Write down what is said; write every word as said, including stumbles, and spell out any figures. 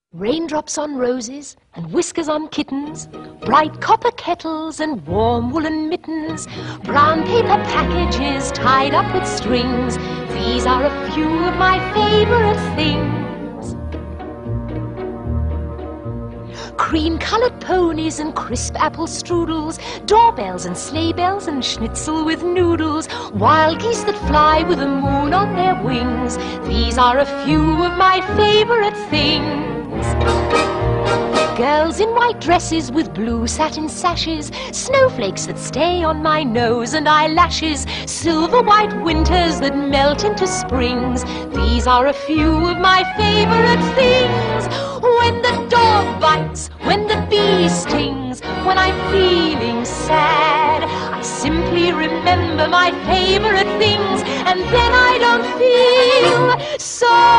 Raindrops on roses and whiskers on kittens, bright copper kettles and warm woolen mittens, brown paper packages tied up with strings. These are a few of my favourite things. Cream-coloured ponies and crisp apple strudels, doorbells and sleigh bells and schnitzel with noodles, wild geese that fly with the moon on their wings. These are a few of my favourite things. Girls in white dresses with blue satin sashes, snowflakes that stay on my nose and eyelashes, silver white winters that melt into springs. These are a few of my favourite things. When the dog bites, when the bee stings, when I'm feeling sad, I simply remember my favourite things, and then I don't feel so